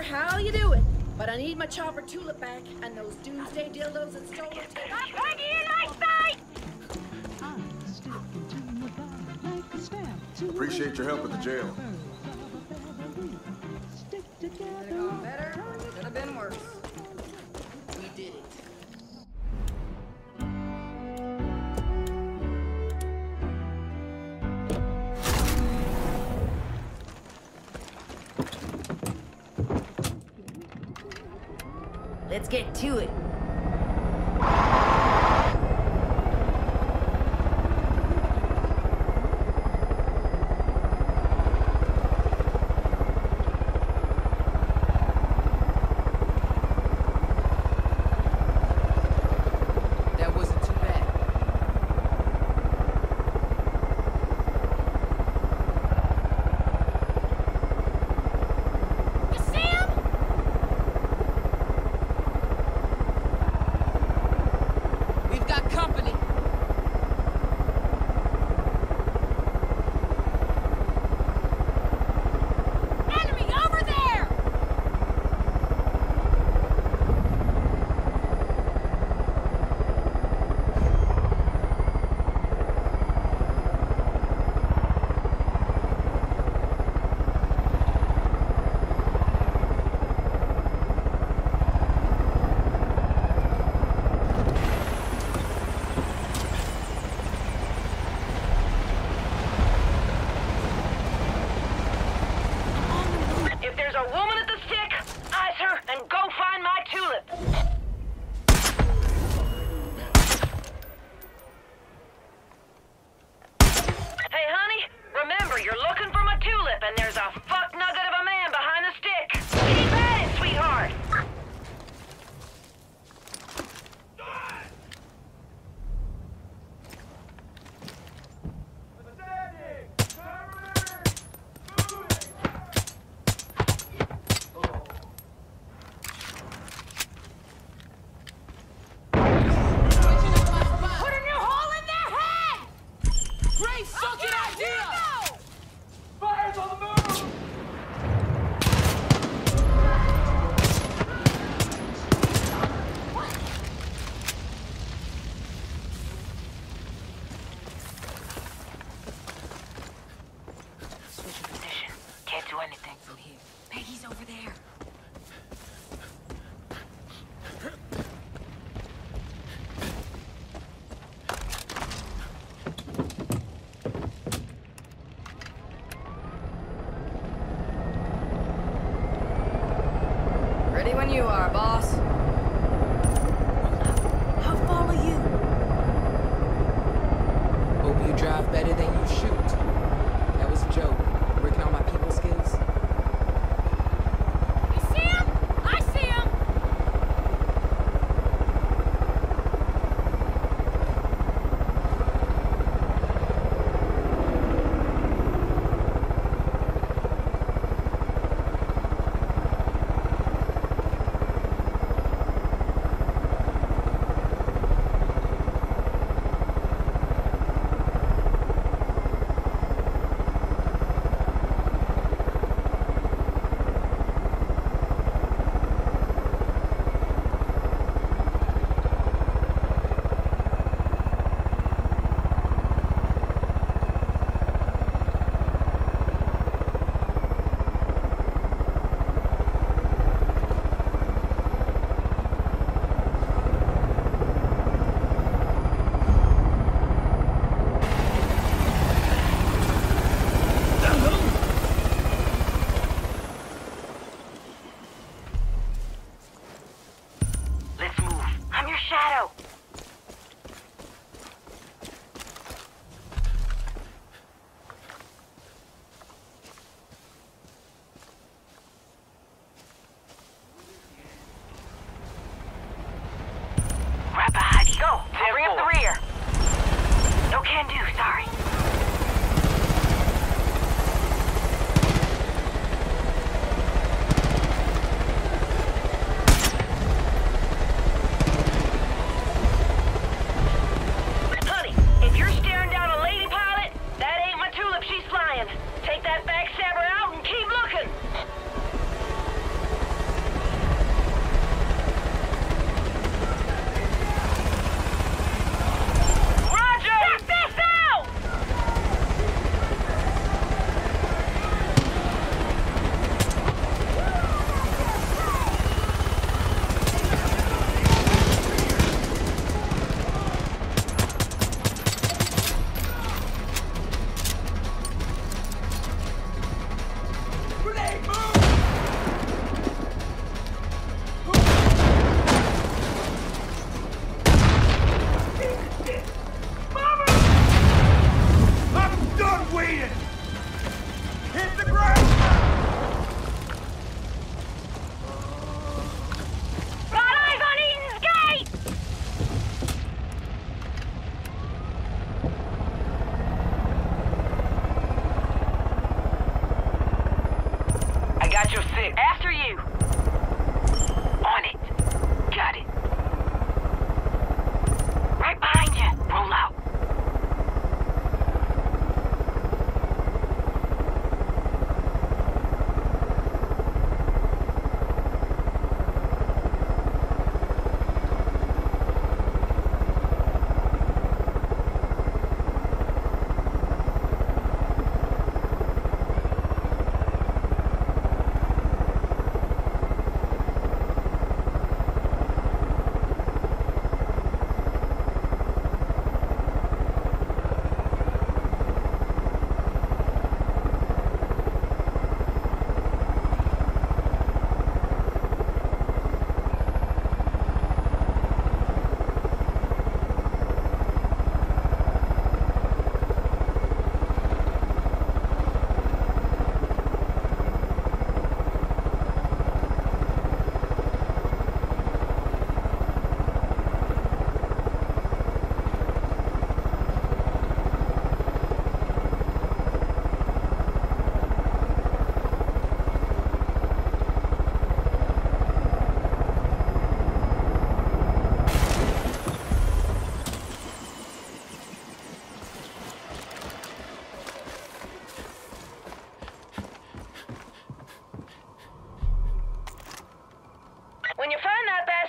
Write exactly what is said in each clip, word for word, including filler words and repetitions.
how you do it, but I need my chopper tulip back and those doomsday dildos and stolen tickets. I'm going to your life side! Appreciate your help at the jail. Could have gone better, could have been worse. We did it. Let's get to it. You are, boss. How far are you? Hope you drive better than you shoot. That was a joke. Working on my people skills. You see him? I see him!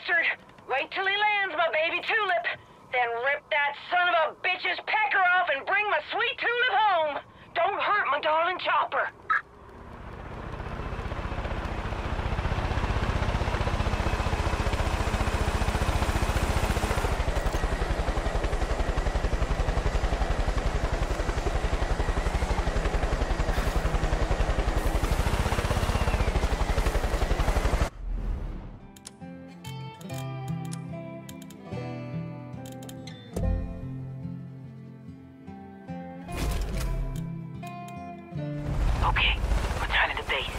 bastard! Wait till he lands, my baby tulip! Then rip that son of a bitch's pecker off and bring my sweet tulip home! Don't hurt my darling chopper! Okay, returning to base.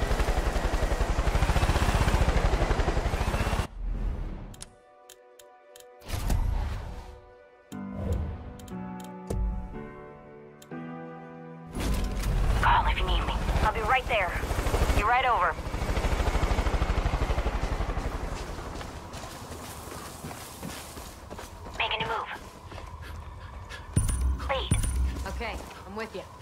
Call if you need me. I'll be right there. Be right over. Making a move. Lead. Okay, I'm with you.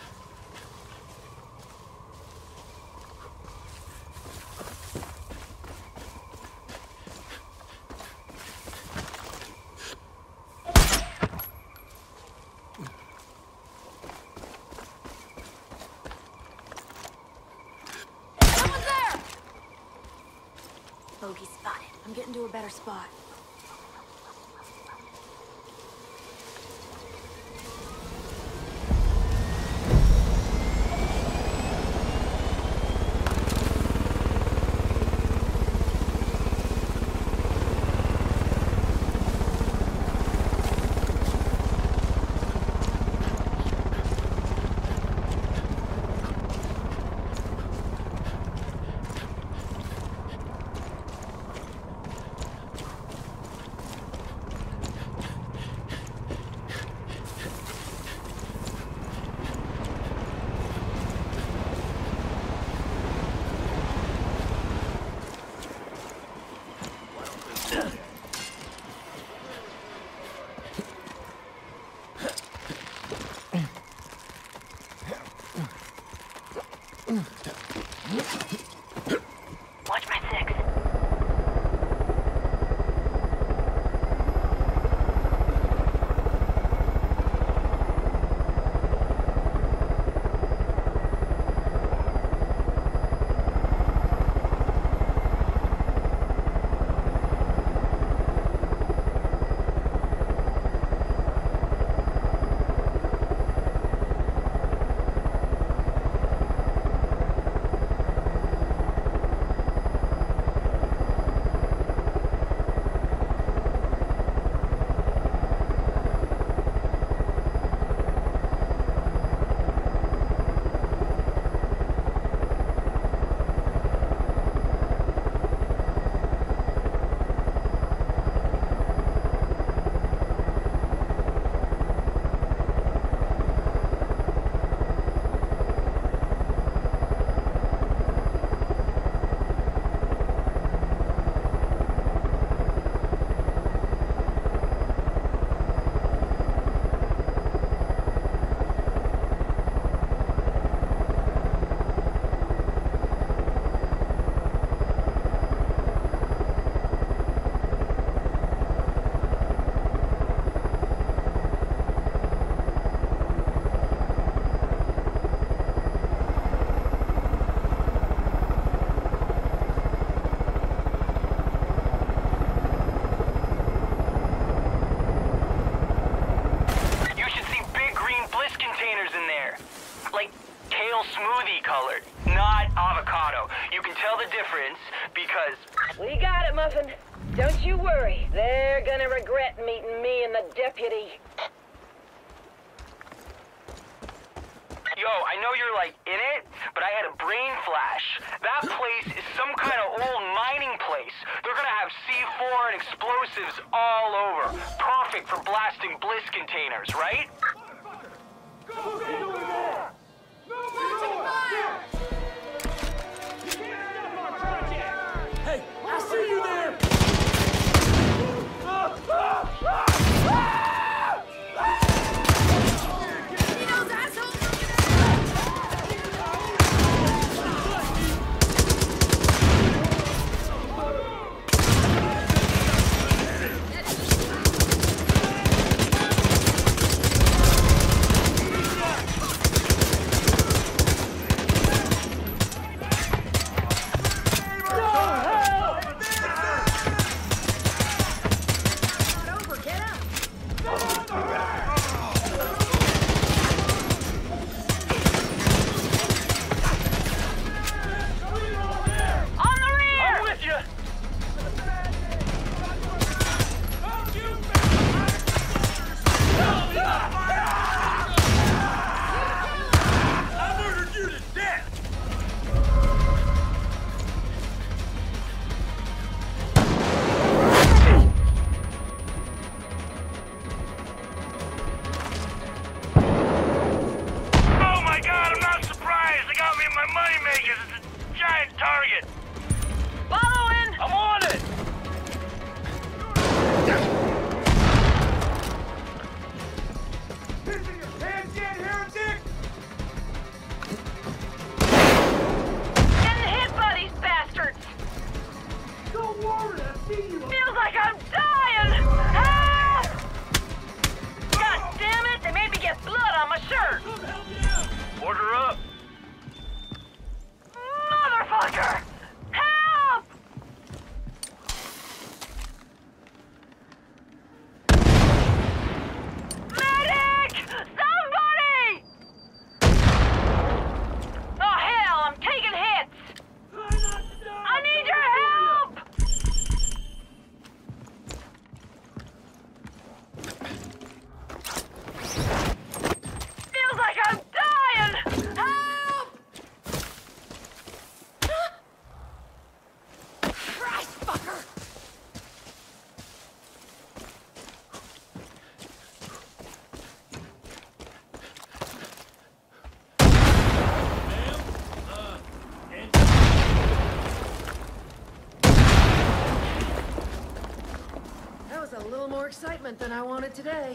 Bogey spotted. I'm getting to a better spot. Watch my six. We got it, Muffin. Don't you worry. They're gonna regret meeting me and the deputy. Yo, I know you're like in it, but I had a brain flash. That place is some kind of old mining place. They're gonna have C four and explosives all over. Perfect for blasting bliss containers, right? Go doing that! Hey, I see you there! little more excitement than I wanted today.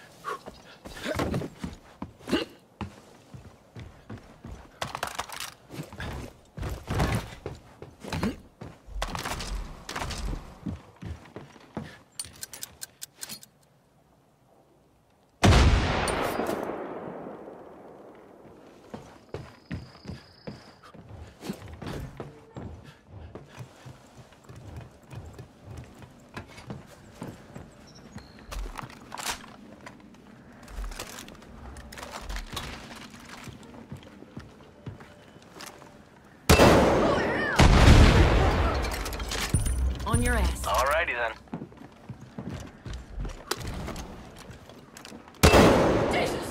On your ass. Alrighty then. Jesus!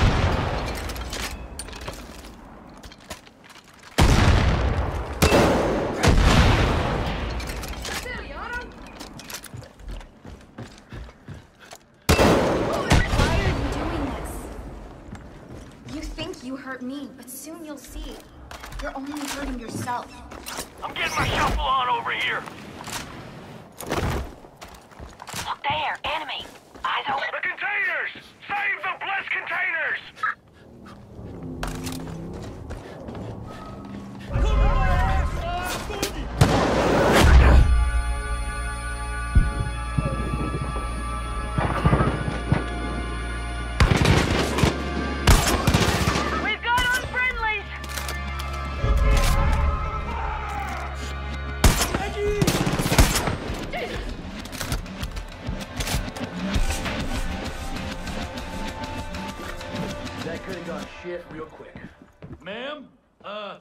Why are you doing this? You think you hurt me, but soon you'll see. You're only hurting yourself. I'm getting my shuffle on over here. Look there, enemy. Eyes open. The containers! Save the blessed containers! We've got unfriendlies. That could have gone shit real quick. Ma'am? Uh...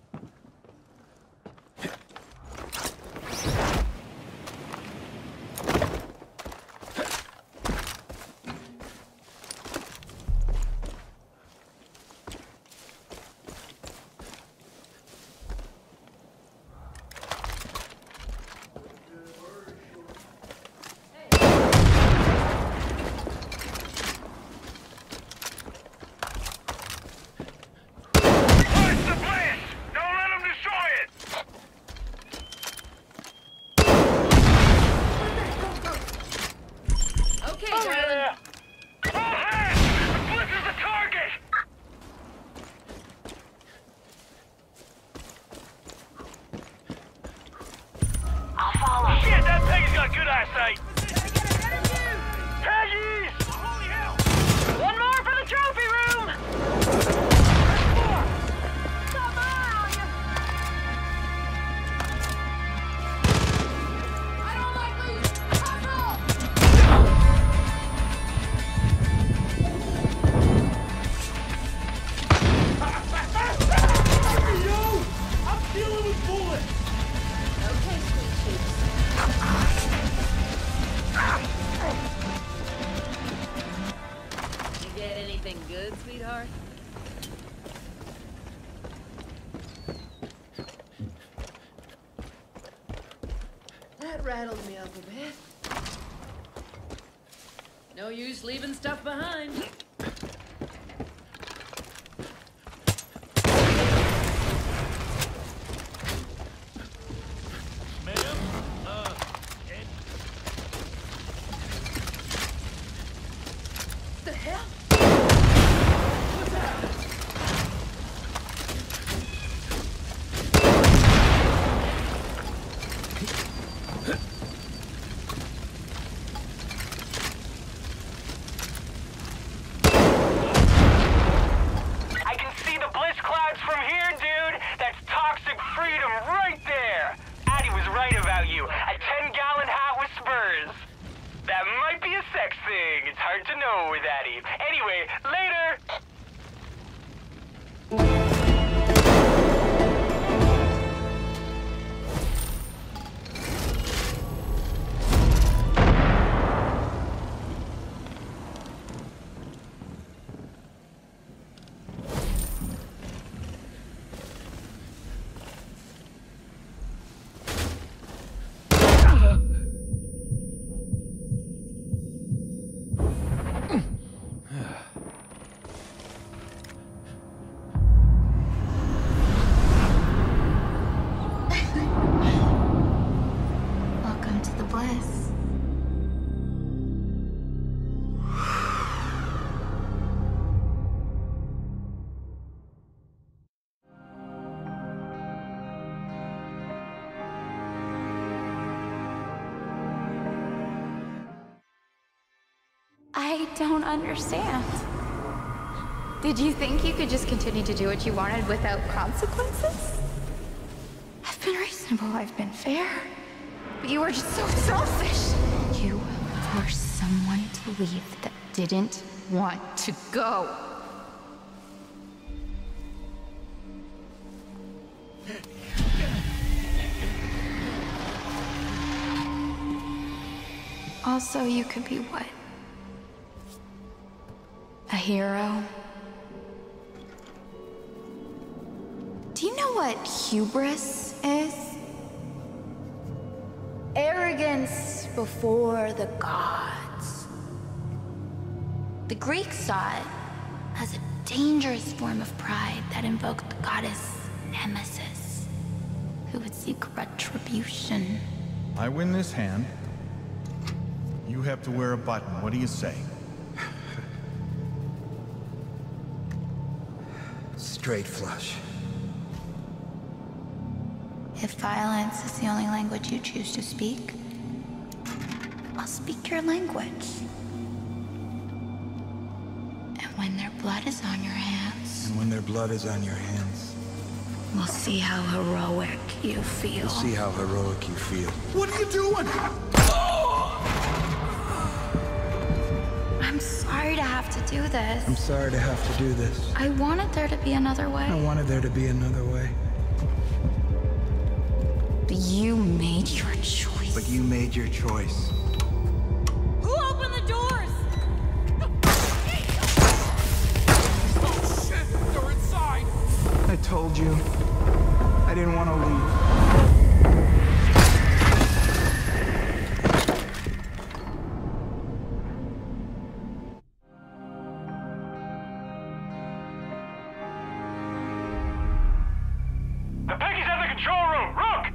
That rattled me up a bit. No use leaving stuff behind. Ma'am? Uh... And... The hell? What's that? It's hard to know with Addie. Anyway, later! I don't understand. Did you think you could just continue to do what you wanted without consequences? I've been reasonable, I've been fair. But you were just so selfish. You forced someone to leave that didn't want to go. Also, you could be what? A hero? Do you know what hubris is? Arrogance before the gods. The Greeks saw it as a dangerous form of pride that invoked the goddess Nemesis, who would seek retribution. I win this hand. You have to wear a button. What do you say? Straight flush. If violence is the only language you choose to speak, I'll speak your language. And when their blood is on your hands... And when their blood is on your hands... We'll see how heroic you feel. We'll see how heroic you feel. What are you doing? I'm sorry to have to do this. I'm sorry to have to do this. I wanted there to be another way. I wanted there to be another way. But you made your choice. But you made your choice. Who opened the doors? Oh shit, they're inside! I told you. I didn't want to leave. The Peggy's at the control room! Rook!